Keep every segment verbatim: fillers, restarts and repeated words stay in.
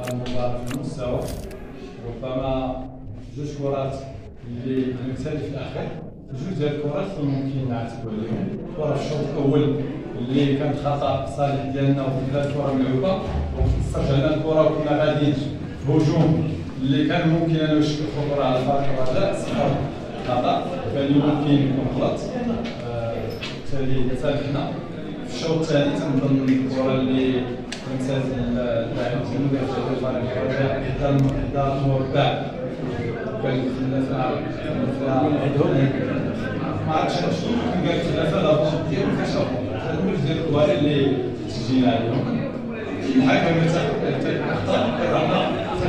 المباراة في المستوى، ربما جوج كرات اللي مثال في الاخير، جوج ديال الكرات ممكن نعتبوا عليهم. كرة في الشوط الاول اللي كانت خطا في صالح ديالنا وكانت كرة ملعوبة، واسترجعنا الكرة وكنا غاديين في هجوم اللي كان ممكن انه يشكل خطورة على فريق الرجاء، صفر خطا كان ممكن يكون غلط، بالتالي تسامحنا. في الشوط الثاني تنظن الكرة اللي امتاز اللاعب الجنوبي في فريق الرجاء حتى المربع كان ثلاثة عندهم، ما عرفتش شنو كان قال ثلاثة ضربات ديالو كشافوا هاد جوج ديال الكوارع اللي سجلنا عليهم. الحكم اخطا قررنا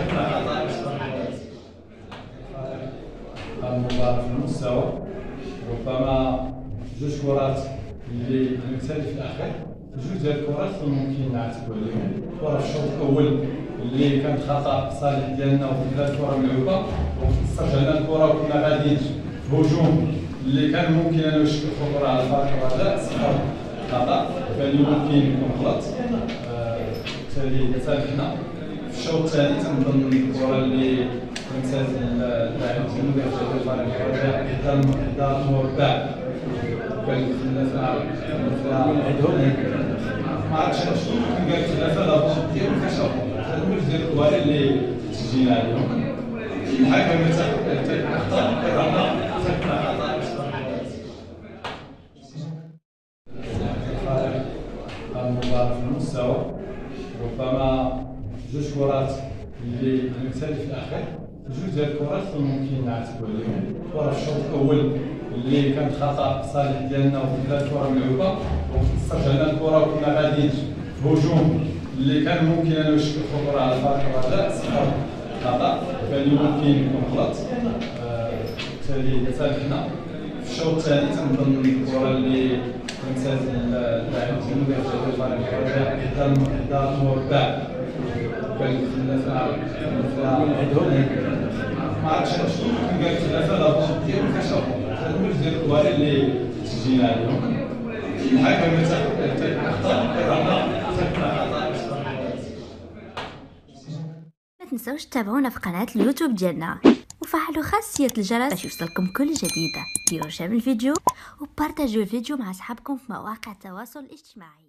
المباراة في المستوى، ربما جوج كرات اللي مثال في الاخير، جوج ديال الكرات ممكن نعتبوا عليهم. كرة في الشوط الاول اللي كانت خطا في صالح ديالنا وكانت كرة ملعوبة، واسترجعنا الكرة وكنا غاديين في هجوم اللي كان ممكن انه يشكل خطورة على فريق الرجاء، صفر خطا كان ممكن يكون غلط، بالتالي تسامحنا. في الشوط الثاني تنظن الكرة اللي امتاز اللاعب الجنوبي في فريق الرجاء حتى المربع كان ثلاثة عندهم، ما عرفتش شنو كان قال ثلاثة ضربات ديالو كشافوا هاد جوج ديال الكوارع اللي سجلنا عليهم. الحكم اخطا قررنا المباراة في المستوى، ربما جوج كرات اللي مثال في الاخير، جوج ديال الكرات ممكن نعتبوا عليهم. كرة في الشوط الاول اللي كانت خطا في صالح ديالنا وكانت كرة ملعوبة، واسترجعنا الكرة وكنا غاديين في هجوم اللي كان ممكن انه يشكل خطورة على فريق الرجاء، صفر خطا كان ممكن يكون غلط، بالتالي تسامحنا. في الشوط الثاني تنظن الكرة اللي امتاز اللاعب الجنوبي في فريق الرجاء حتى المربع كان ثلاثة عندهم، ما عرفتش شنو كان قال ثلاثة ضربات ديالو كشافوا هاد جوج ديال الكوارع اللي سجلنا عليهم. الحكم اخطا قررنا. ما تنسوش تتابعونا في قناة اليوتيوب ديالنا وفعلوا خاصية الجرس باش يوصلكم كل جديدة. ديروا شير الفيديو وبارطاجيو الفيديو مع اصحابكم في مواقع التواصل الاجتماعي.